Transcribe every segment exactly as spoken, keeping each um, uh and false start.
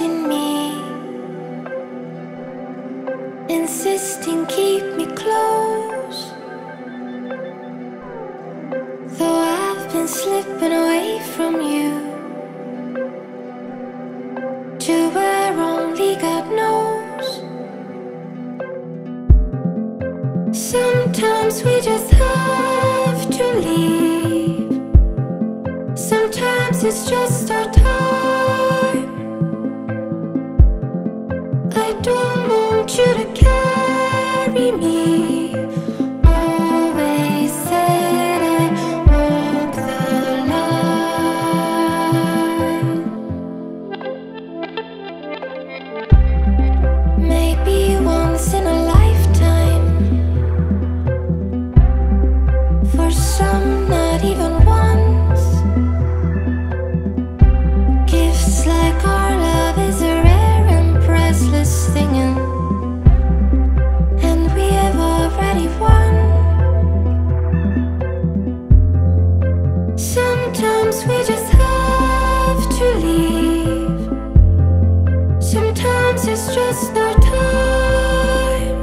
in me, insisting keep me close. Though I've been slipping away from you, to where only God knows. Sometimes we just have to leave. Sometimes it's just our time. I don't want you to carry me. Always said I walk the line. Maybe once in a lifetime, for some not even once. Gifts like our love is a rare and priceless thing, and, and we have already won. Sometimes we just have to leave. Sometimes it's just our time.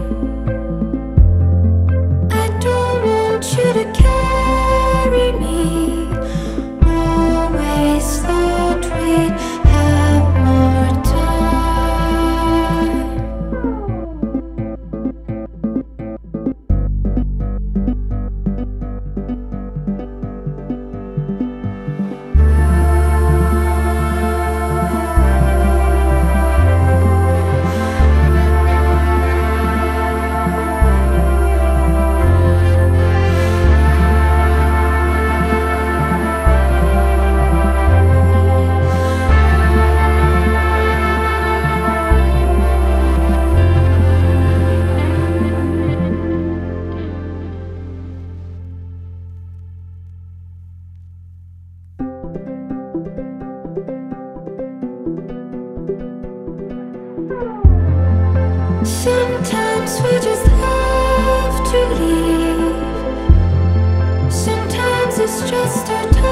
I don't want you to carry me. Always thought we'd have more time. Sometimes we just have to leave. Sometimes it's just our time.